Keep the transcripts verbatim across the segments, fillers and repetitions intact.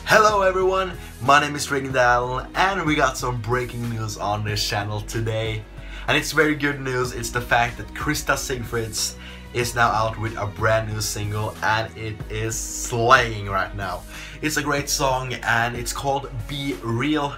Hello everyone, my name is Ringdal and we got some breaking news on this channel today. And it's very good news. It's the fact that Krista Siegfrids is now out with a brand new single and it is slaying right now. It's a great song and it's called Be Real.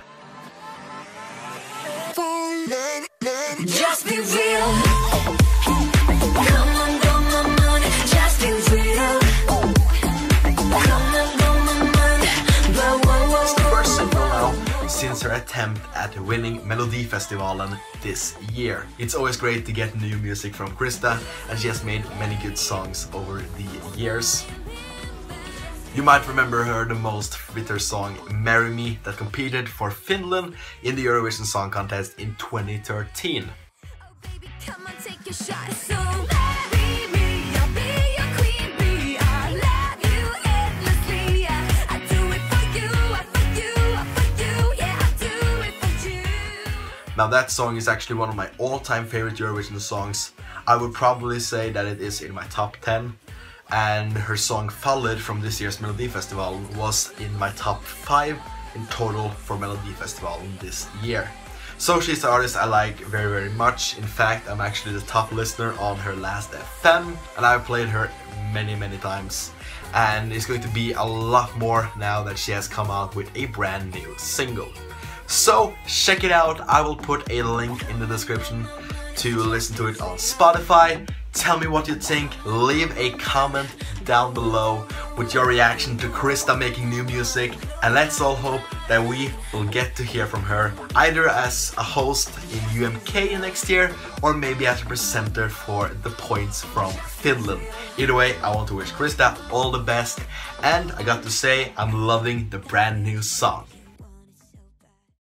Just be real. Come on, come on, on. Just be real. Come on, come on, on. It's the first single now since her attempt at winning Melodifestivalen this year. It's always great to get new music from Krista, and she has made many good songs over the years. You might remember her the most with her song Marry Me that competed for Finland in the Eurovision Song Contest in twenty thirteen. Come on, take a shot. So marry me, I'll be your queen bee. I love you endlessly. I do it for you, I for you, I for you. Yeah, I do it for you. Now that song is actually one of my all-time favorite Eurovision songs. I would probably say that it is in my top ten. And her song Fallet from this year's Melodifestivalen was in my top five in total for Melodifestivalen this year. So she's the artist I like very very much. In fact, I'm actually the top listener on her Last F M and I've played her many many times. And it's going to be a lot more now that she has come out with a brand new single. So check it out. I will put a link in the description to listen to it on Spotify. Tell me what you think, leave a comment down below with your reaction to Krista making new music, and let's all hope that we will get to hear from her either as a host in U M K next year or maybe as a presenter for the Points from Finland. Either way, I want to wish Krista all the best, and I got to say I'm loving the brand new song.